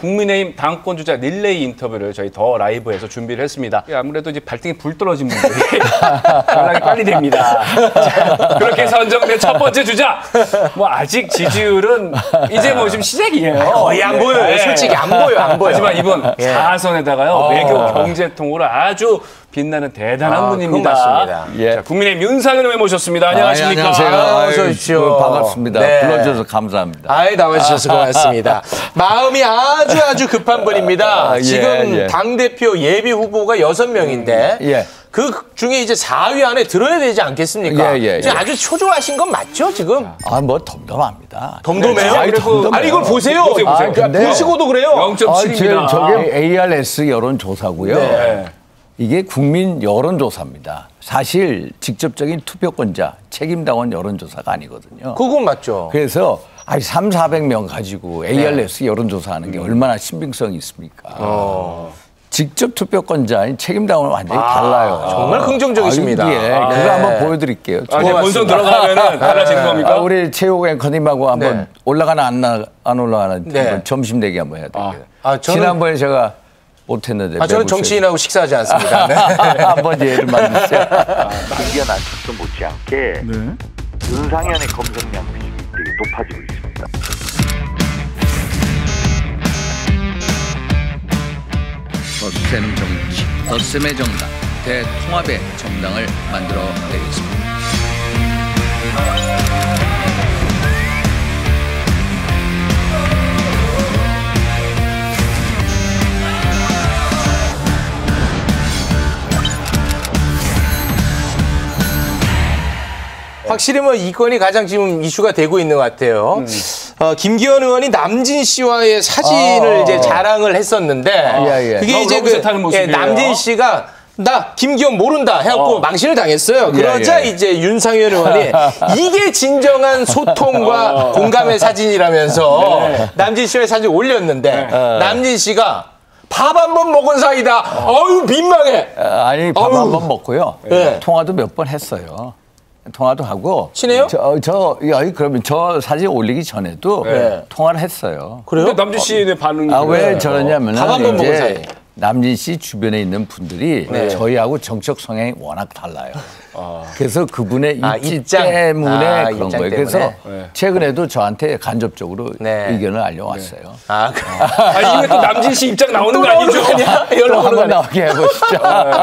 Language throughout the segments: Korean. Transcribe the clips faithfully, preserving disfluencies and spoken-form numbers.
국민의힘 당권 주자 릴레이 인터뷰를 저희 더 라이브에서 준비를 했습니다. 아무래도 이제 발등에 불 떨어진 분들이 연락이 빨리 됩니다. 자, 그렇게 선정된 첫 번째 주자. 뭐 아직 지지율은 이제 뭐 지금 시작이에요. 거의 안 보여요. 네. 솔직히 안 보여, 안 보여. 하지만 이분 예. 사선에다가요 어. 외교 경제통으로 아주 빛나는 대단한 아, 분입니다. 맞습니다. 예. 자, 국민의힘 윤상현 의원 모셨습니다. 안녕하십니까? 아, 안녕하세요. 어서 오십시오. 반갑습니다. 네. 불러주셔서 감사합니다. 아이, 나와주셔서 고맙습니다. 마음이 아주 아주 급한 분입니다. 아, 예, 지금 예. 당대표 예비 후보가 여섯 명인데 음, 예. 그 중에 이제 사 위 안에 들어야 되지 않겠습니까? 예, 예, 예. 지금 아주 초조하신 건 맞죠, 지금? 아, 뭐 덤덤합니다. 덤덤해요? 아니, 덤덤해요. 아니, 이걸 보세요. 보세요, 보세요. 아, 그러니까 보시고도 그래요. 영 점 칠입니다. 아, 저게 에이알에스 여론조사고요. 네. 이게 국민 여론조사입니다. 사실 직접적인 투표권자, 책임당원 여론조사가 아니거든요. 그건 맞죠. 그래서 아니 삼, 사백 명 가지고 에이알에스 네. 여론조사하는 게 얼마나 신빙성이 있습니까? 어. 직접 투표권자인 책임당원은 완전히 아, 달라요. 정말 긍정적이십니다. 아, 예. 아, 그거 네. 한번 보여드릴게요. 아, 이제 본선 들어가면은 달라지는 겁니까? 아, 우리 최욱 앵커님하고 한번 네. 올라가나 안, 나, 안 올라가나 네. 한번 점심 내기 한번 해야 돼요. 아, 아, 저는- 지난번에 제가 못했는데. 아, 저는 정치인하고 식사하지 않습니다. 네. 한번 예를 만드세요. 이견 안착도 못지않게 윤상현의 검색량 되게 높아지고 있습니다. 덧셈 정치, 덧셈의 정당, 대통합의 정당을 만들어 내겠습니다. 확실히 뭐 이 건이 가장 지금 이슈가 되고 있는 것 같아요. 음. 어, 김기현 의원이 남진 씨와의 사진을 아, 이제 자랑을 했었는데 예, 예. 그게 어, 이제 그 러브샷 하는 모습이에요. 예, 남진 씨가 나 김기현 모른다 해갖고 어. 망신을 당했어요. 그러자 예. 이제 윤상현 의원이 이게 진정한 소통과 어. 공감의 사진이라면서 네. 남진 씨와의 사진 올렸는데 네. 남진 씨가 밥 한 번 먹은 사이다. 어유 민망해. 아, 아니, 밥 어우. 한 번 먹고요. 네. 통화도 몇 번 했어요. 통화도 하고. 친해요? 저, 저, 야, 그러면 저 사진 올리기 전에도 네. 통화를 했어요. 그래요? 근데 남진 씨의 반응이 아, 왜 그래요? 저러냐면은 밥한번 먹은 사이. 이제 남진 씨 주변에 있는 분들이 네. 저희하고 정책 성향이 워낙 달라요. 그래서 그분의 아, 입지 입장. 때문에 아, 그런 입장 거예요. 때문에. 그래서 네. 최근에도 저한테 간접적으로 네. 의견을 알려왔어요. 아, 그- 아, 이게 또 남진 씨 입장 나오는 거 아니죠? 또 연락 오는 거 한번 아니야? 나오게 해보시죠.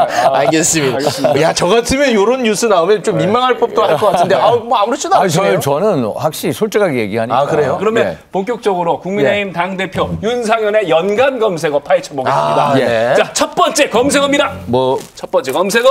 알겠습니다. 야, 저 같으면 이런 뉴스 나오면 좀 민망할 법도 할 것 같은데, 아, 뭐 아무렇지도 아니, 않네요. 저, 저는 확실히 솔직하게 얘기하니까. 아, 그래요? 그러면 예. 본격적으로 국민의힘 당대표 윤상현의 연간 검색어 파헤쳐 보겠습니다. 아, 네. 자, 첫 번째 검색어입니다. 뭐 첫 번째 검색어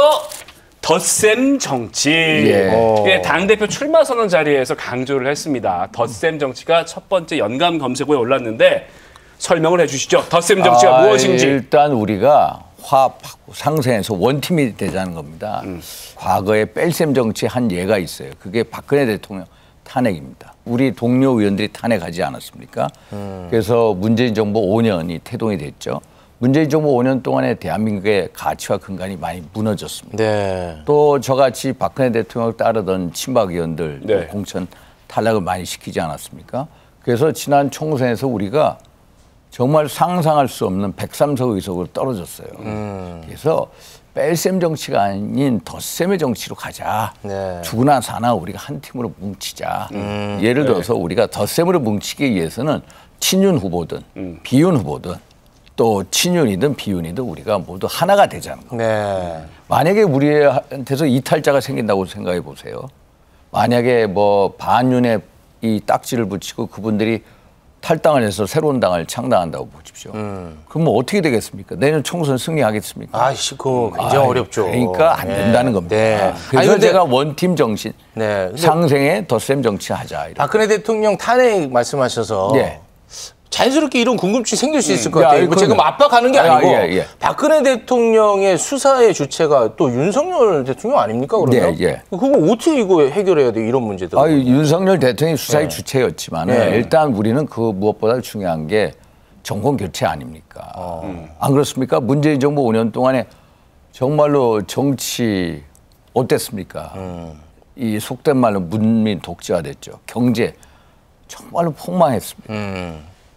덧셈 정치. 예. 예, 당대표 출마 선언 자리에서 강조를 했습니다. 덧셈 정치가 첫 번째 연감 검색어에 올랐는데 설명을 해주시죠. 덧셈 정치가 아, 무엇인지. 일단 우리가 화합하고 상생해서 원팀이 되자는 겁니다. 음. 과거에 뺄셈 정치 한 예가 있어요. 그게 박근혜 대통령 탄핵입니다. 우리 동료 의원들이 탄핵하지 않았습니까? 음. 그래서 문재인 정부 오 년이 태동이 됐죠. 문재인 정부 오 년 동안에 대한민국의 가치와 근간이 많이 무너졌습니다. 네. 또 저같이 박근혜 대통령을 따르던 친박 의원들 네. 공천 탈락을 많이 시키지 않았습니까? 그래서 지난 총선에서 우리가 정말 상상할 수 없는 백삼 석 의석으로 떨어졌어요. 음. 그래서 뺄셈 정치가 아닌 덧셈의 정치로 가자. 네. 죽으나 사나 우리가 한 팀으로 뭉치자. 음. 예를 들어서 우리가 덧셈으로 뭉치기 위해서는 친윤 후보든 음. 비윤 후보든 또 친윤이든 비윤이든 우리가 모두 하나가 되자는 거예요. 네. 만약에 우리한테서 이탈자가 생긴다고 생각해 보세요. 만약에 뭐 반윤에 이 딱지를 붙이고 그분들이 탈당을 해서 새로운 당을 창당한다고 보십시오. 음. 그럼 뭐 어떻게 되겠습니까? 내년 총선 승리하겠습니까? 아이씨, 그거 굉장히 아이, 어렵죠. 그러니까 안 네. 된다는 겁니다. 네. 그래서 아니, 근데- 제가 원팀 정신, 네. 근데 상생의 덧셈 정치하자. 이렇게. 박근혜 대통령 탄핵 말씀하셔서 예. 자연스럽게 이런 궁금증이 생길 수 있을 것 야, 같아요. 이거 뭐 제가 그러면- 압박하는 게 아, 아니고 예, 예. 박근혜 대통령의 수사의 주체가 또 윤석열 대통령 아닙니까? 그러면? 예, 예. 그거 어떻게 이거 해결해야 돼요? 이런 문제들. 아, 윤석열 대통령이 수사의 네. 주체였지만 네. 일단 우리는 그 무엇보다 중요한 게 정권 교체 아닙니까? 어. 안 그렇습니까? 문재인 정부 오 년 동안에 정말로 정치 어땠습니까? 음. 이 속된 말로 문민 독재화됐죠. 경제 정말로 폭망했습니다. 음.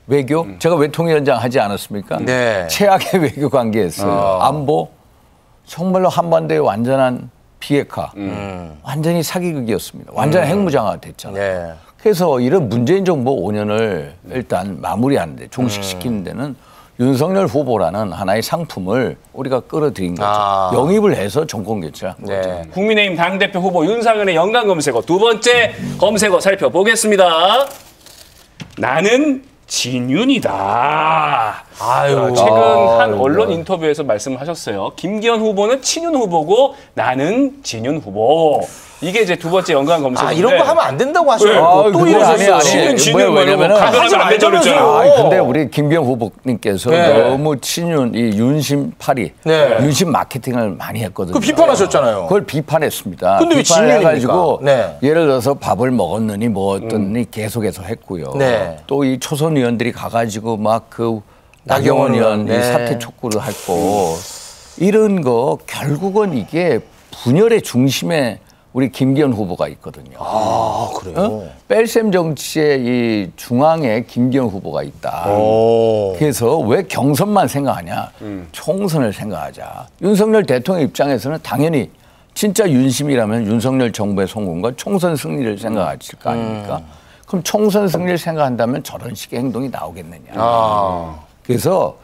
외교? 음. 제가 외통위원장 하지 않았습니까? 네. 최악의 외교 관계였어요. 어. 안보? 정말로 한반도의 완전한 비핵화. 음. 완전히 사기극이었습니다. 완전 음. 핵무장화 됐잖아요. 네. 그래서 이런 문재인 정부 오 년을 일단 마무리하는데 종식시키는 데는 윤석열 후보라는 하나의 상품을 우리가 끌어들인 거죠. 아. 영입을 해서 정권 교체한 거죠. 네. 국민의힘 당대표 후보 윤상현의 연관 검색어 두 번째 검색어 살펴보겠습니다. 나는 진윤이다. 아유, 최근 한 언론 인터뷰에서 말씀하셨어요. 김기현 후보는 친윤 후보고 나는 진윤 후보. 이게 이제 두 번째 연관 검색어인데. 아, 이런 거 하면 안 된다고 하셔요. 네. 또 이러셨어요. 친윤, 진윤, 왜냐면 하면 안 되잖아요. 아, 근데 우리 김기현 후보님께서 네. 너무 친윤, 이 윤심 파리, 네. 윤심 마케팅을 많이 했거든요. 그 비판하셨잖아요. 그걸 비판했습니다. 근데 왜 비판해가지고 네. 예를 들어서 밥을 먹었느니 뭐 어떠니 음. 계속해서 했고요. 네. 또 이 초선 의원들이 가가지고 막 그 나경원 의원 네. 사퇴 촉구를 했고 음. 이런 거 결국은 이게 분열의 중심에 우리 김기현 후보가 있거든요. 아, 그래요? 어? 뺄셈 정치의 이 중앙에 김기현 후보가 있다. 오. 그래서 왜 경선만 생각하냐? 음. 총선을 생각하자. 윤석열 대통령 입장에서는 당연히 진짜 윤심이라면 윤석열 정부의 성공과 총선 승리를 생각하실 거 아닙니까? 음. 그럼 총선 승리를 생각한다면 저런 식의 행동이 나오겠느냐. 아. 그래서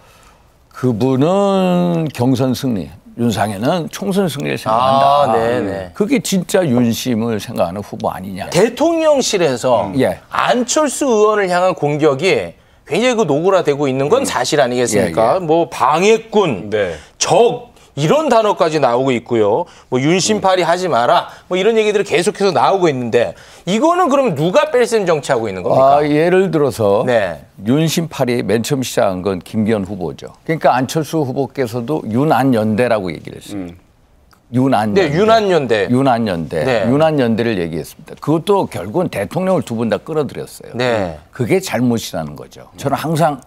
그분은 경선 승리. 윤상현은 총선 승리를 생각한다. 아, 네네. 그게 진짜 윤심을 생각하는 후보 아니냐. 대통령실에서 음. 예. 안철수 의원을 향한 공격이 굉장히 그 노골화되고 있는 건 사실 아니겠습니까? 예, 예. 뭐 방해꾼, 네. 적 이런 단어까지 나오고 있고요. 뭐 윤심팔이 하지 마라. 뭐 이런 얘기들이 계속해서 나오고 있는데 이거는 그럼 누가 뺄셈 정치하고 있는 겁니까? 아, 예를 들어서 네. 윤심팔이 맨 처음 시작한 건 김기현 후보죠. 그러니까 안철수 후보께서도 윤안연대라고 얘기를 했어요. 음. 윤안연대. 네, 윤안연대. 윤안연대. 네. 윤안연대를 얘기했습니다. 그것도 결국은 대통령을 두 분 다 끌어들였어요. 네. 그게 잘못이라는 거죠. 저는 항상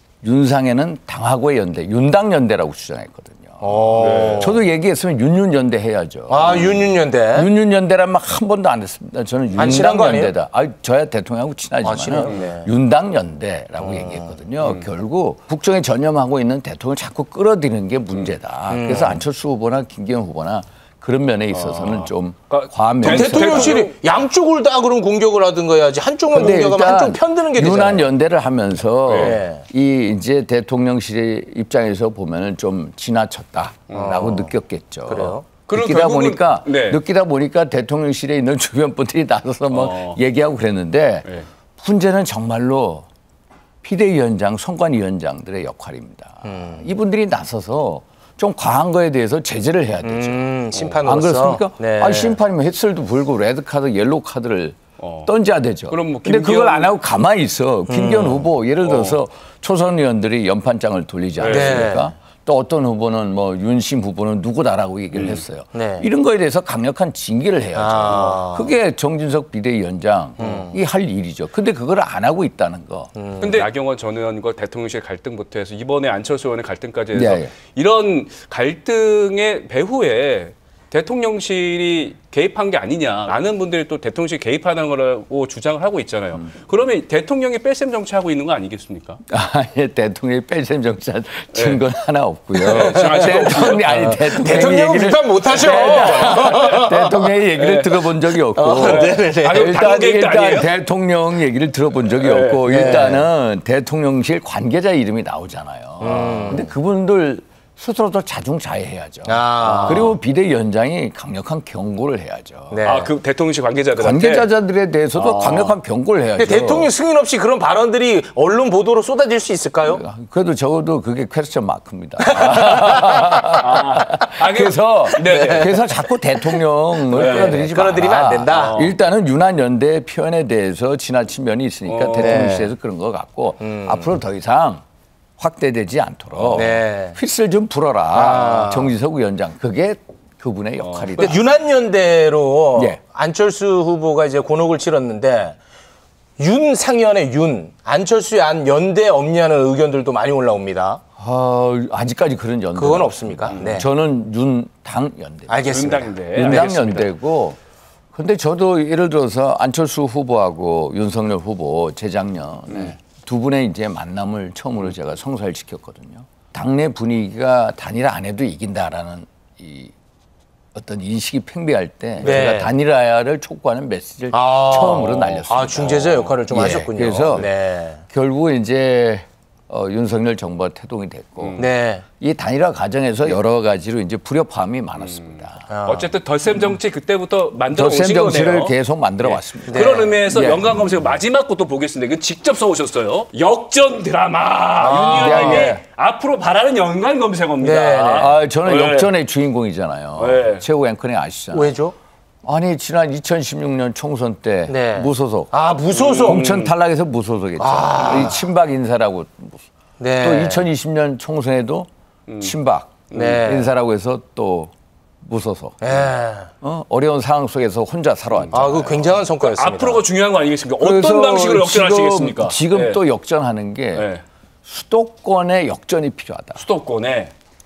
윤상현은 당하고의 연대, 윤당연대라고 주장했거든요. 네. 저도 얘기했으면 윤윤연대 해야죠. 아, 윤윤연대. 윤윤연대란 말 한 번도 안 했습니다. 저는 윤당연대다. 아, 저야 대통령하고 친하지만 아, 네. 윤당연대라고 음. 얘기했거든요. 음. 결국 국정에 전념하고 있는 대통령을 자꾸 끌어들이는 게 문제다. 음. 그래서 안철수 후보나 김기현 후보나 그런 면에 있어서는 아. 좀 그러니까 과한 면. 대통령실이 양쪽을 다 그럼 공격을 하든가 해야지 한쪽만 공격하면 한쪽 편드는 게 되잖아요. 윤한 연대를 하면서 네. 이 이제 대통령실의 입장에서 보면은 좀 지나쳤다라고 어. 느꼈겠죠. 그래요? 느끼다 보니까 네. 느끼다 보니까 대통령실에 있는 주변 분들이 나서서 뭐 어. 얘기하고 그랬는데 네. 문제는 정말로 비대위원장, 선관위원장들의 역할입니다. 음. 이분들이 나서서 좀 과한 거에 대해서 제재를 해야 되죠. 음, 심판으로서. 안 그렇습니까? 네. 아니, 심판이면 햇살도 불고 레드 카드, 옐로우 카드를 어. 던져야 되죠. 그럼 뭐 김기현... 근데 그걸 안 하고 가만히 있어. 김기현 음. 후보 예를 들어서 어. 초선 의원들이 연판장을 돌리지 않습니까? 네. 또 어떤 후보는 뭐 윤심 후보는 누구다라고 얘기를 음. 했어요. 네. 이런 거에 대해서 강력한 징계를 해야죠. 아. 그게 정진석 비대위원장이 음. 할 일이죠. 근데 그걸 안 하고 있다는 거. 음. 근데 나경원 전 의원과 대통령실 갈등부터 해서 이번에 안철수 의원의 갈등까지 해서 네. 이런 갈등의 배후에 대통령실이 개입한 게 아니냐. 많은 분들이 또 대통령실이 개입하는 거라고 주장을 하고 있잖아요. 음. 그러면 대통령이 뺄셈 정치하고 있는 거 아니겠습니까? 아, 예, 대통령이 뺄셈 정치한 증거는 네. 하나 없고요. 대통령이 아니 대통령 대통령 비판 못 하셔. 대통령의 얘기를 네. 들어본 적이 없고. 어, 일단, 일단 대통령 얘기를 들어본 적이 네. 없고 네. 일단은 대통령실 관계자 이름이 나오잖아요. 음. 근데 그분들 스스로도 자중자애해야죠. 아. 그리고 비대위원장이 강력한 경고를 해야죠. 네. 아, 그 대통령실 관계자들한테? 관계자들에 대해서도 아. 강력한 경고를 해야죠. 근데 대통령 승인 없이 그런 발언들이 언론 보도로 쏟아질 수 있을까요? 그래도 적어도 그게 퀘스천 마크입니다. 아. 아, 그래서 네. 그래서 자꾸 대통령을 네. 끌어들이지 마라. 끌어들이면 안 된다. 어. 일단은 윤한연대 표현에 대해서 지나친 면이 있으니까 어. 대통령실에서 네. 그런 것 같고 음. 앞으로 더 이상 확대되지 않도록 네. 휘슬 좀 불어라. 아. 정진석 위원장. 그게 그분의 역할이다. 어. 윤한연대로 예. 안철수 후보가 이제 곤혹을 치렀는데 윤상현의 윤, 안철수의 안 연대 없냐는 의견들도 많이 올라옵니다. 아, 아직까지 그런 연대 그건 없습니까? 음. 네. 저는 윤당 연대. 알겠습니다. 윤당 연대고. 근데 저도 예를 들어서 안철수 후보하고 윤석열 후보 재작년에 음. 두 분의 이제 만남을 처음으로 제가 성사를 시켰거든요. 당내 분위기가 단일화 안 해도 이긴다라는 이 어떤 인식이 팽배할 때 네. 제가 단일화를 촉구하는 메시지를 아, 처음으로 날렸습니다. 아, 중재자 역할을 좀 예, 하셨군요. 그래서 네. 결국 이제 어, 윤석열 정부가 태동이 됐고 음. 네. 이 단일화 과정에서 여러 가지로 이제 불협화음이 많았습니다. 음. 아. 어쨌든 덧셈 정치 그때부터 만들어 오신 거네요. 덧셈 정치를 계속 만들어 왔습니다. 네. 그런 의미에서 네. 연관 검색 마지막 것도 보겠습니다. 이건 직접 써오셨어요. 역전 드라마 아. 윤 의원님이 네. 앞으로 바라는 연관 검색어입니다. 네. 아, 저는 네. 역전의 주인공이잖아요. 네. 최고 앵커님 아시잖아요. 왜죠? 아니 지난 이천십육 년 총선 때 네. 무소속. 아 무소속. 공천 탈락해서 무소속했죠. 아. 이 친박 인사라고. 네. 또 이천이십 년 총선에도 음. 친박 네. 인사라고 해서 또 무소속. 네. 어? 어려운 상황 속에서 혼자 살아왔죠. 아, 그 굉장한 성과였습니다. 앞으로가 중요한 거 아니겠습니까? 어떤 방식으로 역전하시겠습니까? 지금, 지금 네. 또 역전하는 게 네. 수도권의 역전이 필요하다. 수도권에.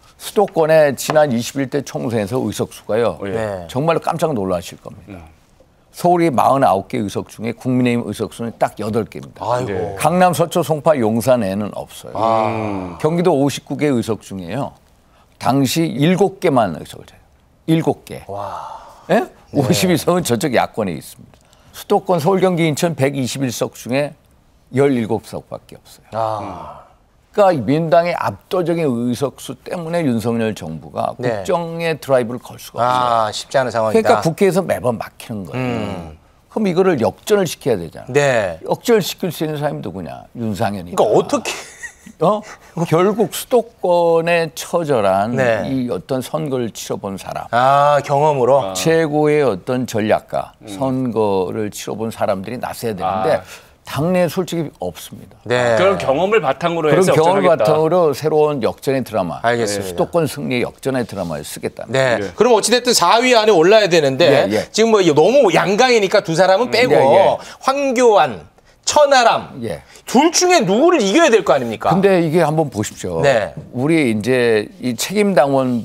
수도권에 지난 이십일 대 총선에서 의석수가요. 네. 정말로 깜짝 놀라실 겁니다. 음. 서울이 사십구 개 의석 중에 국민의힘 의석수는 딱 여덟 개입니다. 아이고. 강남, 서초, 송파, 용산에는 없어요. 아. 경기도 오십구 개 의석 중에요. 당시 일곱 개만 의석을 해요. 일곱 개. 와. 네? 네. 오십이 석은 저쪽 야권에 있습니다. 수도권 서울, 경기, 인천 백이십일 석 중에 열일곱 석밖에 없어요. 아. 그러니까 민주당의 압도적인 의석수 때문에 윤석열 정부가 네. 국정의 드라이브를 걸 수가 없어요. 아, 쉽지 않은 상황이다. 그러니까 국회에서 매번 막히는 거예요. 음. 그럼 이거를 역전을 시켜야 되잖아. 네. 역전을 시킬 수 있는 사람이 누구냐? 윤상현이. 그러니까 어떻게? 어? 결국 수도권에 처절한 네. 이 어떤 선거를 치러본 사람. 아, 경험으로? 아. 최고의 어떤 전략가, 음. 선거를 치러본 사람들이 나서야 되는데 아. 당내에 솔직히 없습니다. 네. 그런 경험을 바탕으로 해서 그런 경험을 역전하겠다. 바탕으로 새로운 역전의 드라마, 알겠습니다. 수도권 승리의 역전의 드라마를 쓰겠다. 네. 네. 그럼 어찌됐든 사 위 안에 올라야 되는데 예, 예. 지금 뭐 너무 양강이니까 두 사람은 빼고 예, 예. 황교안, 천하람 예. 둘 중에 누구를 이겨야 될 거 아닙니까? 근데 이게 한번 보십시오. 네. 우리 이제 이 책임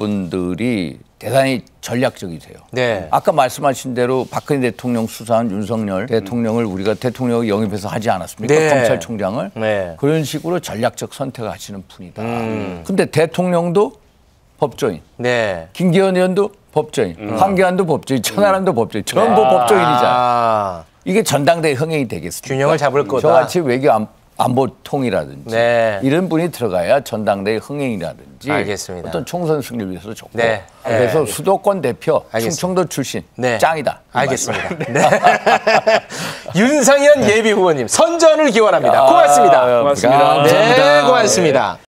당원분들이 대단히 전략적이세요. 네. 아까 말씀하신 대로 박근혜 대통령 수사한 윤석열 음. 대통령을 우리가 대통령을 영입해서 하지 않았습니까? 네. 검찰총장을. 네. 그런 식으로 전략적 선택을 하시는 분이다. 음. 근데 대통령도 법조인. 네. 김기현 의원도 법조인. 음. 황교안도 법조인. 천하람도 음. 법조인. 전부 아. 법조인이잖아. 이게 전당대회 흥행이 되겠습니까? 균형을 잡을 거다. 저같이 외교 안, 안보통이라든지 네. 이런 분이 들어가야 전당대회 흥행이라든지 알겠습니다. 어떤 총선 승리를 위해서 좋고 네. 그래서 네. 수도권 대표 알겠습니다. 충청도 출신 네. 짱이다. 알겠습니다. 네. 윤상현 예비 후보님 선전을 기원합니다. 고맙습니다. 고맙습니다. 네, 고맙습니다.